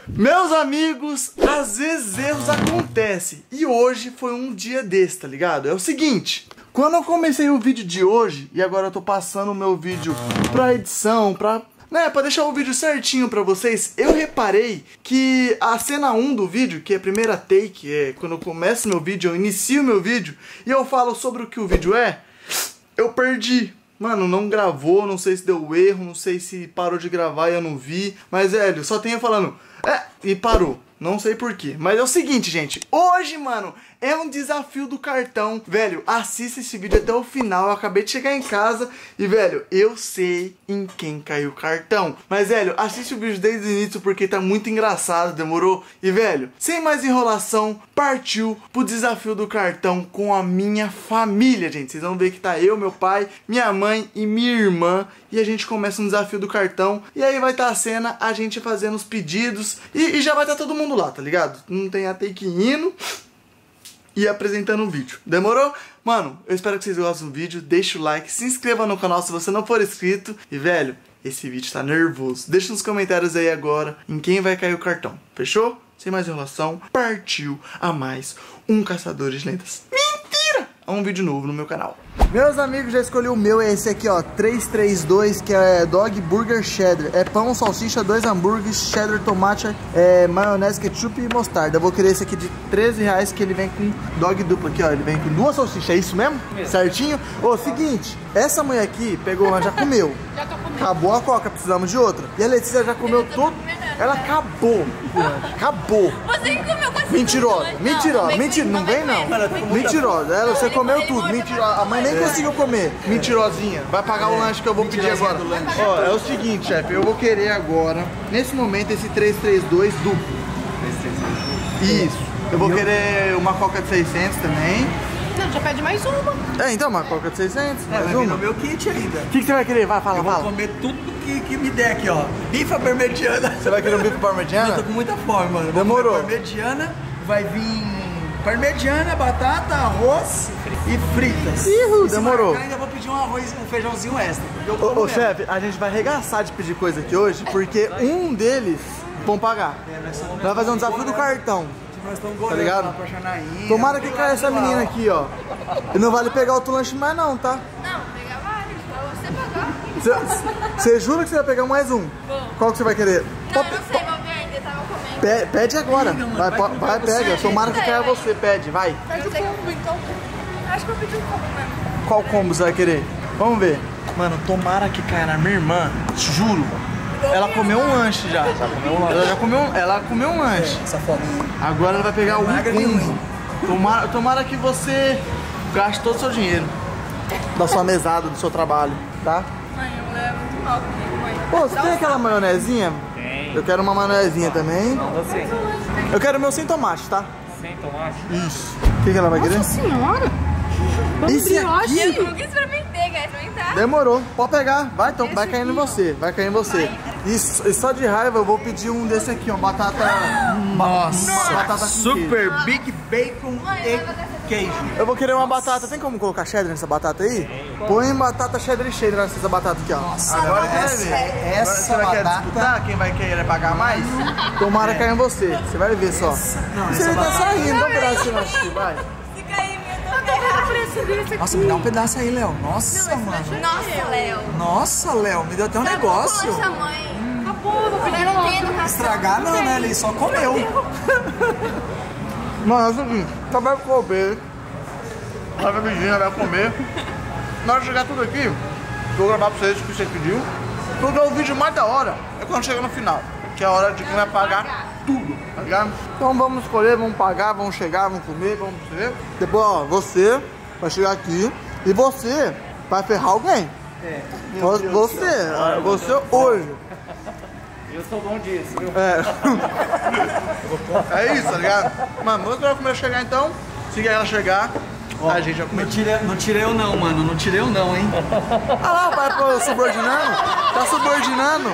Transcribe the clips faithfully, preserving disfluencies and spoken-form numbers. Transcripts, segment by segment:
Meus amigos, às vezes erros acontecem. E hoje foi um dia desse, tá ligado? É o seguinte, quando eu comecei o vídeo de hoje, e agora eu tô passando o meu vídeo pra edição, pra... né, pra deixar o vídeo certinho pra vocês, eu reparei que a cena um do vídeo, que é a primeira take, é quando eu começo meu vídeo, eu inicio meu vídeo, e eu falo sobre o que o vídeo é, eu perdi. Mano, não gravou, não sei se deu erro, não sei se parou de gravar e eu não vi. Mas, velho, só tenho falando, é, e parou. Não sei porquê. Mas é o seguinte, gente. Hoje, mano, é um desafio do cartão. Velho, assista esse vídeo até o final. Eu acabei de chegar em casa e, velho, eu sei em quem caiu o cartão. Mas, velho, assiste o vídeo desde o início porque tá muito engraçado, demorou? E, velho, sem mais enrolação, partiu pro desafio do cartão com a minha família, gente. Vocês vão ver que tá eu, meu pai, minha mãe e minha irmã. E a gente começa um desafio do cartão. E aí vai estar tá a cena, a gente fazendo os pedidos. E, e já vai estar tá todo mundo lá, tá ligado? Não tem a take indo e apresentando o vídeo. Demorou? Mano, eu espero que vocês gostem do vídeo. Deixa o like, se inscreva no canal se você não for inscrito. E, velho, esse vídeo tá nervoso. Deixa nos comentários aí agora em quem vai cair o cartão. Fechou? Sem mais enrolação, partiu a mais um Caçadores de Lendas. Mentira! A um vídeo novo no meu canal. Meus amigos, já escolhi o meu, é esse aqui, ó, três três dois, que é Dog Burger Cheddar. É pão, salsicha, dois hambúrgueres, cheddar, tomate, é, maionese, ketchup e mostarda. Eu vou querer esse aqui de treze reais, que ele vem com dog duplo aqui, ó. Ele vem com duas salsichas, é isso mesmo? mesmo. Certinho? Ô, seguinte, essa mulher aqui pegou uma, já comeu. Já tô comendo. Acabou a coca, precisamos de outra. E a Letícia já comeu tudo. Ela acabou. Acabou. Você comeu quase. Mentirosa. Mentirosa. Mentira. Não vem não. Mentirosa. Ela, você comeu tudo. Mentirosa. A mãe nem conseguiu comer. Mentirosinha. Vai pagar o lanche que eu vou pedir agora. Ó, é o seguinte, chefe. Eu vou querer agora, nesse momento, esse três três dois duplo. Isso. Eu vou querer uma coca de seiscentos também. Não, já pede mais uma. É, então, uma coca de seiscentos. É, mais vai uma. no meu kit ainda. O que, que você vai querer? Vai, fala, eu vou fala. comer tudo que, que me der aqui, ó. Bifa parmegiana. Você vai querer um bife parmegiana? Eu tô com muita fome, mano. Demorou. Parmegiana, vai vir parmegiana, batata, arroz e fritas. Ihu, e demorou. Marcar, ainda vou pedir um arroz, um feijãozinho extra. Ô, ô chefe, a gente vai arregaçar de pedir coisa aqui hoje, porque um deles vão pagar. É, nós somos, vai fazer um desafio do cartão. Nós estamos tá ligado? pra Janaína. Tomara que caia essa menina aqui, ó. E não vale pegar outro lanche mais não, tá? Não, pegar vários, pra você pagar. Você jura que você vai pegar mais um? Bom. Qual que você vai querer? Não, não sei, vou ver ainda, tava comendo. Pe pede agora. Ih, vai, vai, vai, vai pega. você. Tomara que caia você, pede, vai. Pede o combo, então. Acho que eu pedi um combo mesmo. Qual combo você vai querer? Vamos ver. Mano, tomara que caia na minha irmã, juro. Ela comeu um lanche já. Já comeu um lanche. Ela já comeu um, ela comeu um lanche. Essa foto. Agora ela vai pegar o Magra de combo. ruim. Tomara, tomara que você gaste todo o seu dinheiro da sua mesada, do seu trabalho, tá? Mãe, eu levo muito mal comigo, mãe. Pô, você tem aquela maionezinha? Tem. Eu quero uma maionezinha também. Você. Eu quero o meu sem tomate, tá? Sem tomate? Isso. O que, que ela vai querer? Nossa senhora! Esse aqui? Eu nunca experimentei, quer experimentar? Demorou, pode pegar, vai, então, vai caindo em você, vai cair em você. E, e só de raiva eu vou pedir um desse aqui, ó, batata... Nossa, batata com super big bacon e queijo. Eu vou querer uma batata, tem como colocar cheddar nessa batata aí? Põe batata cheddar e cheddar nessa batata aqui, ó. Nossa, agora essa, você vai ver. essa Agora você vai querer batata... disputar quem vai querer pagar mais? Tomara cair em você, você vai ver só. Não, Você essa tá batata... saindo, dá um pedacinho aqui, vai. Fica aí, minha dor. Nossa, me dá um pedaço aí, Léo. Nossa, mano. Nossa, Léo. Nossa, Léo, me deu até um negócio. Nossa, mãe. Acabou, vou pedir um outro. Estragar não, né? Ele só comeu. Mano, é o seguinte, só vai comer. Vai pra vizinha, vai comer. Na hora de chegar tudo aqui, vou gravar pra vocês o que você pediu. Porque o vídeo mais da hora é quando chega no final, que é a hora de quem vai pagar tudo, tá ligado? Então vamos escolher, vamos pagar, vamos chegar, vamos comer, vamos ver. Depois, ó, você vai chegar aqui e você vai ferrar alguém. É. Você, você, você hoje. Eu sou bom disso, viu? É. É isso, tá ligado? Mano, vamos esperar comer chegar então. Se ela chegar, ó, a gente vai comer. Não tirei, não tirei eu não, mano. Não tirei eu não, hein? Ah lá, vai pro subordinando. Tá subordinando.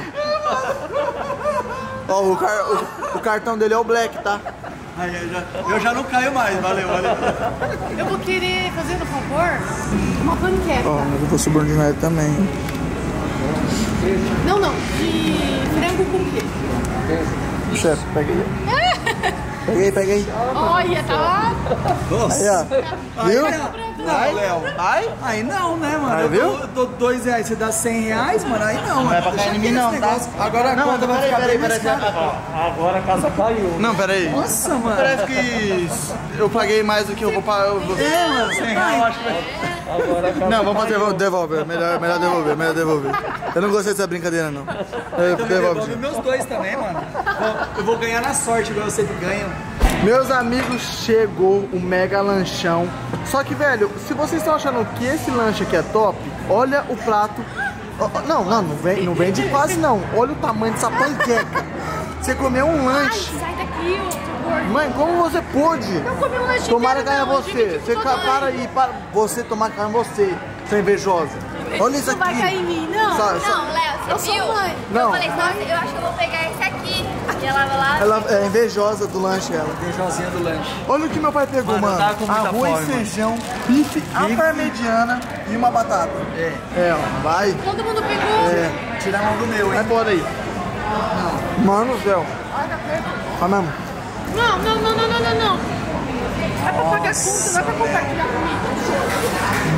Ó, o, car o, o cartão dele é o Black, tá? Aí, eu, já, eu já não caio mais, valeu, valeu. Eu vou querer fazer, no favor, uma panqueca. Ó, mas eu vou subordinar ele também. Não, não, de frango com queijo. Chefe, pega aí. Pega aí, pega aí. Olha, tá. Nossa. Aí, ó. Viu? Não, Léo. Vai? Aí não, né, mano? Aí, eu viu? dou- eu dou dois reais, você dá cem reais, mano. Aí não, Não é mano. pra Deixa cair em mim, aqui não, esse tá? negócio. Agora a Não, conta vai peraí, ficar peraí, bem peraí, mais cara. Ó, agora a casa caiu. Não, pera aí. Nossa, mano. Parece que eu paguei mais do que eu vou pagar. Eu vou... É, mano. cem reais, eu acho que vai... Agora a casa Não, vamos fazer, vamos devolver. Melhor, melhor devolver, melhor devolver. Eu não gostei dessa brincadeira, não. Eu Então devolve. devolve meus dois também, mano. Vou- Eu vou ganhar na sorte, igual eu sempre ganho. Meus amigos, chegou o mega lanchão. Só que, velho, se vocês estão achando que esse lanche aqui é top, olha o prato. Ó, ó, Não, não, não vem, não vende quase não. Olha o tamanho dessa panqueca. Você comeu um Ai, lanche. sai daqui, ô seu gordo. Mãe, como você pôde? Eu comi um lanche Tomara que inteiro, ganhe não, você. dividi Você com ca- todo para mundo. aí, para. Você tomar que ganhe você. Você é invejosa. Olha isso Não vai aqui. cair em mim, não. Sabe, sabe? Não, Léo, Eu você sou viu? mãe. Não. Eu falei, nossa, eu acho que eu vou pegar esse aqui. E ela vai lá. Ela é invejosa do lanche, ela. Beijosinha do lanche. Olha o que meu pai pegou, Mano, eu mano. tava com muita Arroz, fome, mano. feijão, bife, a parmegiana e uma batata. É. É, ó. Vai. Todo mundo pegou. É. Tira a mão do meu, Vai hein? embora aí. Mano do céu. Vai mesmo. Não, não, não, não, não, não, não. É pra pagar conta, não é pra compartilhar comigo.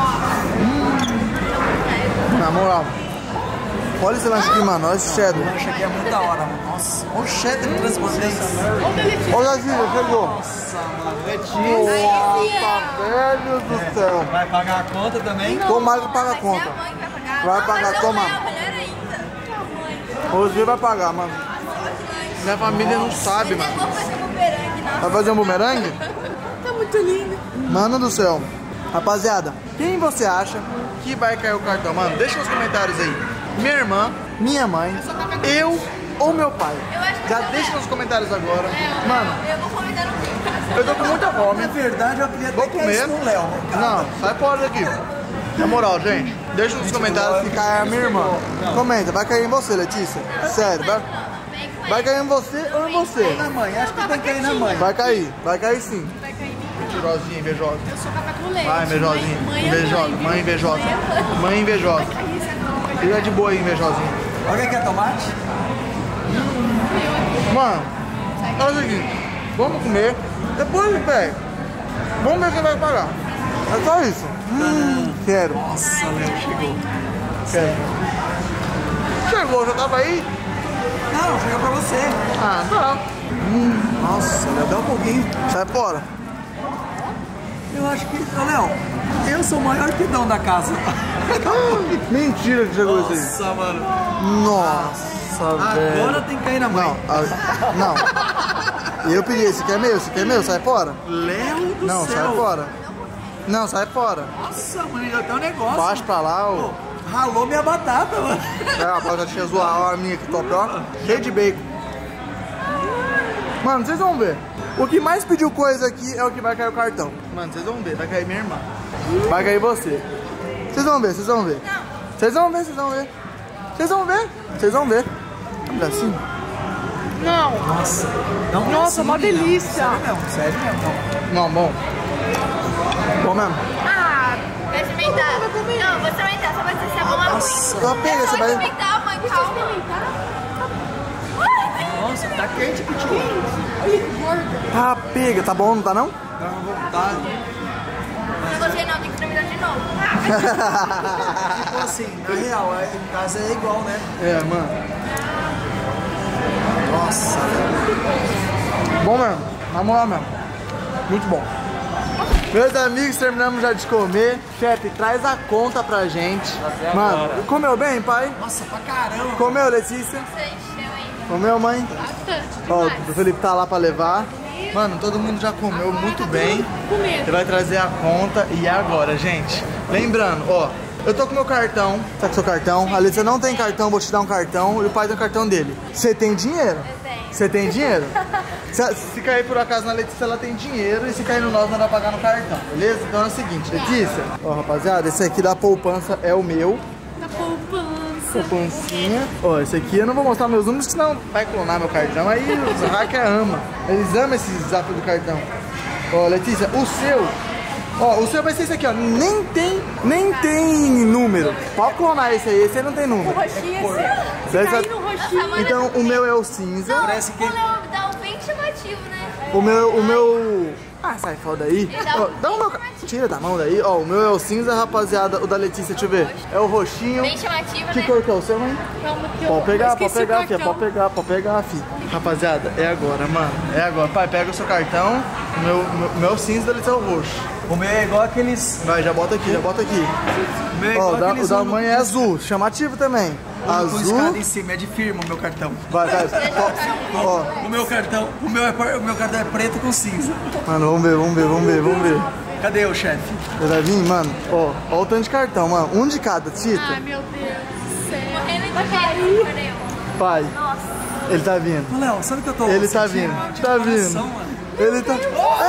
Na moral. Olha esse lanche aqui, mano. Olha esse cheddar. O lanche aqui é muito da hora, mano. Nossa. Olha o cheddar transbordente. Olha ele aqui. Olha aqui, chegou. Nossa, mano. Nossa, velho do céu. Vai pagar a conta também? Tomara que paga a Vai ser conta. a mãe que vai pagar. Vai Não, pagar, mas não toma. é, melhor ainda. Você vai pagar, mano. Minha família não sabe, Mas eu mano. vou fazer um bumerangue, nossa. Vai fazer um bumerangue? Tá muito lindo. Mano do céu. Rapaziada, quem você acha que vai cair o cartão? Mano, deixa nos comentários aí. Minha irmã, minha mãe, eu ou meu pai? Eu acho que Já eu deixa também. nos comentários agora. Mano, Eu vou comentar no vídeo. eu tô com muita fome. Na verdade, eu queria Vou até que é comer. isso no Léo. Não, sai fora daqui. Na moral, gente, deixa nos comentários que cai a minha irmã. Comenta, vai cair em você, Letícia. Sério, vai, Vem com vai cair em você ou em você? Na mãe, acho que tem que cair na mãe. Vai cair, vai cair sim. Vai cair em mim. Mentirosinha, invejosa. Eu sou café com leite. Vai, invejosinha. Mãe, mãe é Invejosa, mãe, mãe viu? invejosa. Mãe é mãe. Mãe invejosa. Vai cair, você não vai cair. Fica de boa aí, invejosinha. Alguém quer tomate? Mano, é o seguinte, vamos comer, depois, velho, vamos ver quem vai pagar. É só isso. Hum, quero, Nossa, Léo, chegou. quero. Chegou, já tava aí? Não, chega pra você. Ah, tá. Nossa, Léo, dá um pouquinho. Sai fora. Eu acho que, ô Léo, eu sou o maior pidão da casa. Mentira que chegou isso aí. Nossa, mano. Nossa, velho. Agora tem que cair na mãe. Não, ah, não. Eu pedi, esse aqui é meu, esse aqui é meu, sai fora. Léo do Não, céu. sai fora. Não, sai fora. Nossa, mano, ainda tem um negócio. Baixa pra lá, ô. Pô, ralou minha batata, mano. É, a batatinha zoar a minha aqui, top, ó. Cheio de bacon. Mano, vocês vão ver. O que mais pediu coisa aqui é o que vai cair o cartão. Mano, vocês vão ver. Vai cair minha irmã. Vai cair você. Vocês vão ver, vocês vão ver. Vocês vão ver, vocês vão ver. Vocês vão ver. Vocês vão ver. Um pedacinho. Não. Nossa. Não, Nossa, uma menina. delícia. Sério mesmo, sério mesmo. Não, bom. Bom mesmo. Ah, vai experimentar. Não, vou experimentar, só vai ser se é bom ou ruim. Nossa. Só pega, Eu você vou vai... experimentar, mãe, calma. Nossa, tá quente, Pitiu. Olha que gordo. Tá, pega. Tá bom, não tá não? Dá uma vontade. Não gostei não, tem que experimentar de novo. Tipo assim, na real, aí em casa é igual, né? É, mano. Nossa, velho. Bom mesmo. Na moral mesmo. Muito bom. Meus amigos, terminamos já de comer. Chefe, traz a conta pra gente. Mano, comeu bem, pai? Nossa, pra caramba. Comeu, Letícia? Você encheu ainda. Comeu, mãe? Bastante. Ó, Demais. o Felipe tá lá pra levar. Mano, todo mundo já comeu muito bem. Com medo. Ele vai trazer a conta e é agora, gente. Lembrando, ó, eu tô com meu cartão. Tá com seu cartão? A Letícia não tem cartão, vou te dar um cartão. E o pai tem o cartão dele. Você tem dinheiro? Eu tenho. Você tem dinheiro? Se, se cair por acaso na Letícia, ela tem dinheiro. E se cair no nosso, nós vai pagar no cartão, beleza? Então é o seguinte, Letícia. Ó, rapaziada, esse aqui da poupança é o meu. Tá poupança. Poupancinha. Ó, esse aqui eu não vou mostrar meus números, senão vai clonar meu cartão. Aí os hackers amam. Eles amam esse desafio do cartão. Ó, Letícia, o seu. Ó, o seu vai ser esse aqui, ó. Nem tem, nem tem número. Pode clonar esse aí, esse aí não tem O número. roxinho é seu. Se Deve cair ser- no roxinho Nossa, mano, Então o meu é o cinza. Não, Parece que- o Léo dá um bem chamativo, né? O meu, o meu... Ah, sai fora daí. dá Ó, um dá o meu... Tira da mão daí. Ó, o meu é o cinza, rapaziada. O da Letícia, deixa eu ver. É o roxinho. Bem chamativo, Que né? cor que é o seu, mãe? Calma que eu Pode pegar, pode esqueci o pegar, filha. cartão. Pode pegar, pode pegar, filha. Rapaziada, é agora, mano. É agora. Pai, pega o seu cartão. O meu, meu, meu cinza, da Letícia é o roxo. O meu é igual aqueles... Vai, já bota aqui, já bota aqui. O meu é Ó, igual o da, o aqueles... da mãe é azul. Chamativo também. Com Azul. escada em cima, é de firma o meu cartão. Vai, vai. Ó, ó. O meu cartão, o meu, é, par- o meu cartão é preto com cinza. Mano, vamos ver, vamos ver, vamos ver, vamos ver. Cadê o chefe? Ele vai vir, mano. Ó, ó o tanto de cartão, mano. Um de cada, Tita. Ai, meu Deus do céu. Morrendo de medo, perdeu. Pai, ele tá vindo. Ô, Léo, sabe o que eu tô Ele tá sentindo? vindo, De tá coração, vindo. mano. Ele tá...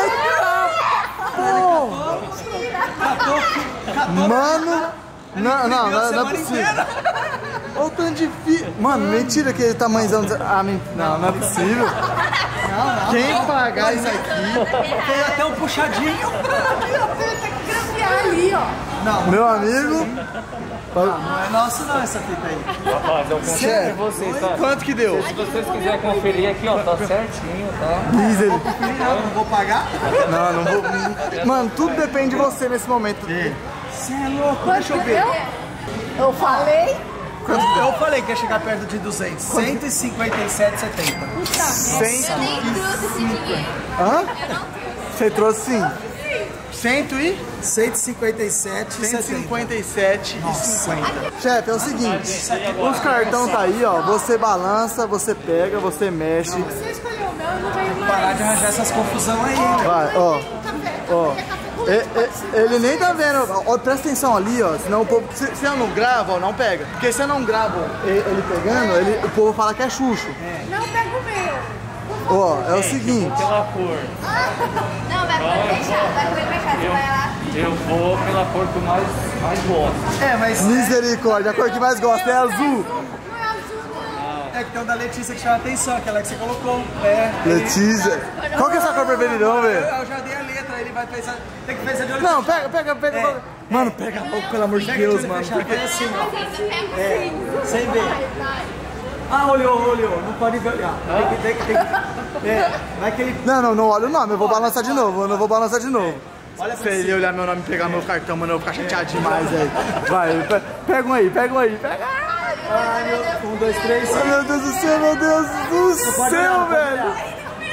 Catou, catou. Mano... Não, não, não, Bebeu a não é semana possível. inteira. Olha o tanto de fi... Mano, mentira que ele tá tamanhozão. Ah, men- não, não é possível. Quem pagar isso aqui... Tem até um puxadinho. Grampear ali, ó. Meu amigo... Não é nosso não essa fita aí. Rapaz, eu confio em vocês, tá? Quanto que deu? Se vocês quiserem conferir aqui, ó, tá certinho, tá? Miser. Não, não vou pagar. Não, não vou... Mano, tudo depende de você nesse momento. Você é louco, deixa eu ver. Eu falei. Eu falei que ia chegar perto de duzentos. cento e cinquenta e sete reais e setenta Cento... Eu nem trouxe esse dinheiro. Hã? Eu não trouxe. Você trouxe sim. Cento e... cento e cinquenta e sete reais e cento e setenta. cinquenta e sete e cinquenta. Chefe, é o seguinte, os cartão tá aí, ó. Você balança, você pega, você mexe. Você escolheu o meu, eu não veio mais. Parar de arranjar essas confusão aí, né? Vai, ó. Ó. E- e- Ele nem tá vendo. Ó, presta atenção ali, ó. Senão o povo. Se, se eu não gravo, ó, não pega. Porque se eu não gravo ele, ele pegando, ele, o povo fala que é Xuxo. Não pega o meu. Ó, é o seguinte. Pela cor. Não, vai comer fechado, vai comer fechado. Você vai lá. Eu vou pela cor que eu mais, mais gosto. É, mas Misericórdia, a cor que mais gosta é azul. Não é azul, não. é que tem o da Letícia que chama atenção, aquela que você colocou. É. Letícia. Qual que é a sua cor preferida? Vamos Eu, ver. eu já dei a letra, ele vai pensar. Tem que pensar de olho Não, fechado. pega, pega, pega. É. pega. Mano, pega logo, pelo amor de Pega de Deus, olho mano. fechado, Porque... faz assim, ó. Você pega É, sem ver. Ah, olhou, olhou. Não pode ver olhar. Tem que, tem que, tem que. É, vai que ele. Não, não, não olha o nome, eu vou balançar de novo, eu não vou balançar de novo. Olha Se pra ele cima. olhar meu nome e pegar meu cartão, mano, eu vou ficar chateado demais, velho. Vai, pe- pega um aí, pega um aí, pega. Ai, meu. Um, dois, três. Ai, meu Deus do céu, meu Deus do Pode céu, olhar, pode velho. olhar.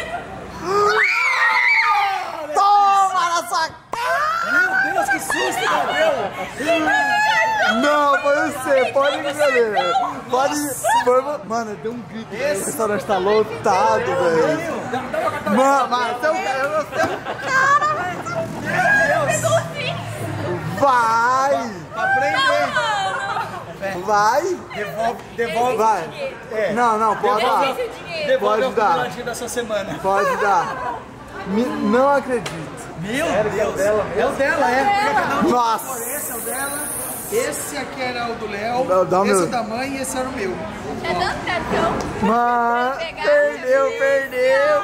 Toma na sua Meu Deus, que susto, Gabriel! Não, foi você, pode me ver. Pode. Foi... Mano, deu um grito. Esse restaurante tá lotado, velho. Mano, mas você é um cara, eu sei um cara, velho. Pegou sim. Vai! Pra aprender. Vai! Devolve, devolve. Vai! Não, não, pode dar. Esse é o dinheiro. Devolve Pode o dar. acumuladinho da sua semana. Pode dar. Me- Não acredito. Meu Deus. É o dela, é. Porque cada um- Nossa! Esse é o dela. Esse aqui era o do Léo. Dá- dá o Esse meu. é o da mãe e esse era o meu. É dando cartão. Mano, perdeu, perdeu.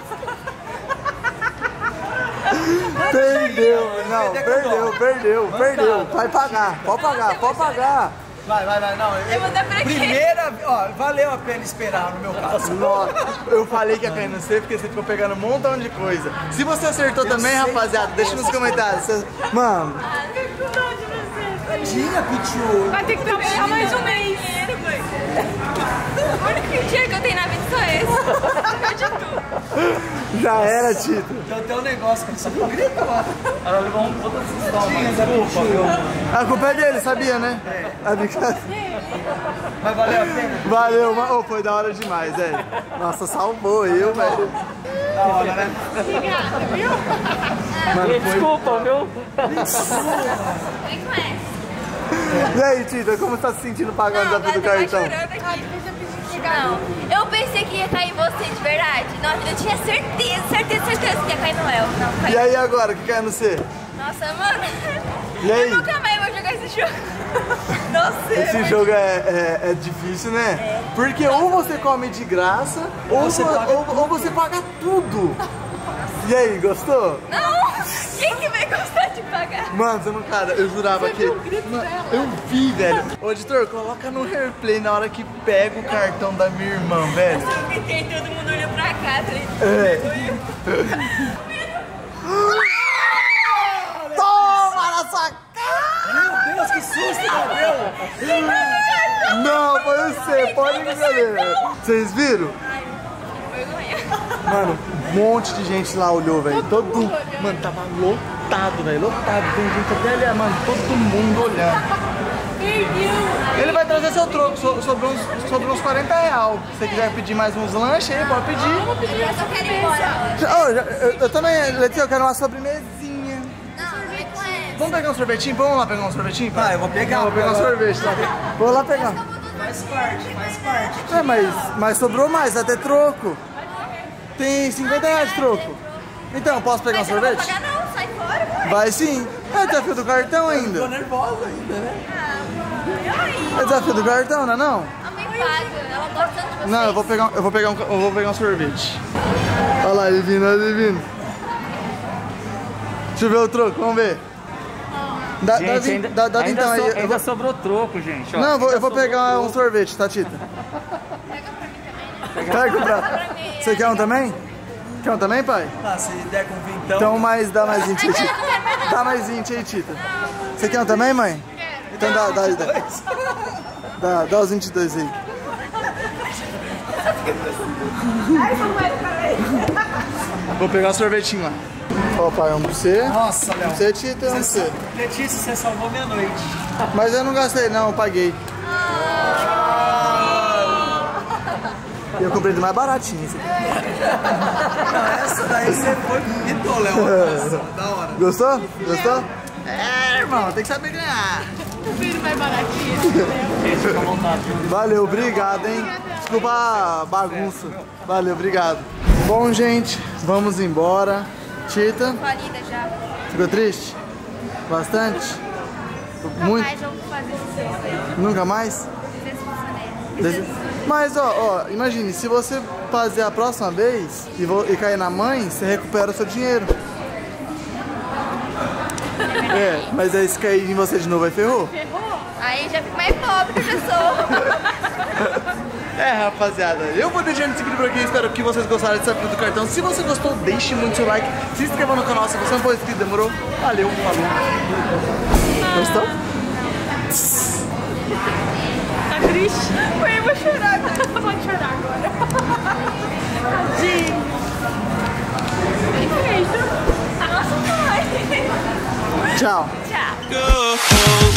Perdeu, não, perdeu, perdeu, perdeu. Vai pagar, pode pagar, pode pagar. Vai, vai, vai. Não, Eu vou dar pra quê? Primeira, ó, valeu a pena esperar no meu caso. Nossa, eu falei que ia cair no C porque você ficou pegando um montão de coisa. Se você acertou também, sei. rapaziada, deixa nos comentários. Você- Mano, Ah, eu fico com dó de você. Tadinha, Pichu. Vai ter que trabalhar mais um mês. O único dinheiro que eu tenho na vida só esse. Perdi tudo. já era, Tito. Então tem um negócio que só grita, ó. Ela levou um puta sustão, Tadinha mas da desculpa, Pichu. viu? A culpa é dele, sabia, né? É. brincadeira. Mas valeu a pena? Valeu, ma- oh, foi da hora demais, velho. Nossa, salvou eu, velho. Da hora, né? Obrigada, viu? E desculpa, viu? Vem com essa. E aí, Tita, como você tá se sentindo pagando o Não, desafio do vai cartão? chorando aqui. Às vezes eu preciso chegar. Não, eu pensei que ia cair em você de verdade. Nossa, eu tinha certeza, certeza, certeza que ia cair no Léo. Não, E caiu. aí agora, o que cai no C? Nossa, mano. E aí? Eu nunca mais vou jogar esse jogo. Não sei. Esse mas- jogo é, é, é difícil, né? Porque ou você come de graça, ou você vo- paga ou, ou você paga tudo. E aí, gostou? Não! Quem que vai gostar de pagar? Mano, você não, cara, eu jurava Você que. viu o grito Mano, dela? eu vi, velho. Ô, editor, coloca no replay na hora que pega o cartão da minha irmã, velho. Eu gritei, todo mundo olhou pra cá, falei, É. Toma na sua cara! Meu Deus, que susto, meu Deus! Não, foi você, pode brincadeira. Vocês viram? vergonha. Mano, um monte de gente lá olhou, velho. Todo Todo mundo olhando. Mano, tava lotado, velho. Lotado. Tem gente até ali, mano. Todo mundo olhando. Perdeu. Ele vai trazer seu troco, so- sobrou uns, sobrou uns quarenta reais. Se você quiser pedir mais uns lanches aí, pode pedir. Vamos pedir Eu essa só quero ir embora agora. Já- ô, já- eu, eu também, Letícia, eu quero uma sobremesinha. Não, não é com essa. Vamos pegar um sorvetinho? Vamos lá pegar um sorvetinho? Ah, eu vou pegar. Eu vou pegar um sorvete, tá? Vou lá pegar. Faz parte, faz parte. É, mas, mas sobrou mais, até troco. Tem cinquenta reais de troco. Então, posso pegar um Mas eu não vou sorvete? pagar não, sai fora, pô. Vai sim. É desafio do cartão Tô ainda. nervosa ainda, né? E aí? É desafio do cartão, não é não? A mãe paga, ela gosta tanto de vocês. Não, eu vou pegar, eu vou pegar, um, eu vou pegar um sorvete. Olha lá, ele vindo, ele vindo. Deixa eu ver o troco, vamos ver. Dá, dá, Gente, vin- ainda, dá, dá ainda, então aí. so- eu ainda vou- sobrou troco, gente. ó. Não, eu vou, eu Ainda vou sobrou pegar um troco. sorvete, Tatita. Pega pra mim também, né? Pega o prato. Pra mim. Você quer um também? Quer um também, pai? Ah, se der com vintão. Então mais, dá mais vinte aí, Ai, não, Tita. não quero mais não. Dá mais vinte aí, Tita. Você quer um também, mãe? Então dá, dá, dá. Dá, dá os vinte e dois aí. Vou pegar um sorvetinho lá. Ó, pai, um pra você. Nossa, Um Léo. pra você, Tita, um pra você. Letícia, você salvou minha noite. Mas eu não gastei, não, eu paguei. E eu comprei do mais baratinho esse aqui. Não, essa daí você foi bonito, Léo. Nossa, da hora. Gostou? Gostou? É, irmão, tem que saber ganhar. O vídeo mais baratinho. Gente, fica à vontade. Valeu, obrigado, hein? Desculpa a bagunça. Valeu, obrigado. Bom, gente, vamos embora. Tita, Falida já. ficou triste? Bastante? Muito? Mas eu vou fazer sucesso aí. Nunca mais? Desse Desse- Mas, ó, ó, imagine, se você fazer a próxima vez e, vo- e cair na mãe, você recupera o seu dinheiro. É, mas aí se cair em você de novo, aí ferrou. Aí já fico mais pobre que eu já sou. É, rapaziada, eu vou deixando esse vídeo por aqui, espero que vocês gostaram desse desafio do cartão. Se você gostou, deixe muito seu like, se inscreva no canal se você não for inscrito, demorou? Valeu, falou. Gostou? Tá triste? Ui, eu vou chorar agora. Pode chorar agora. Tadinho. Perfeito. Nossa, mãe. Tchau. Tchau. Go.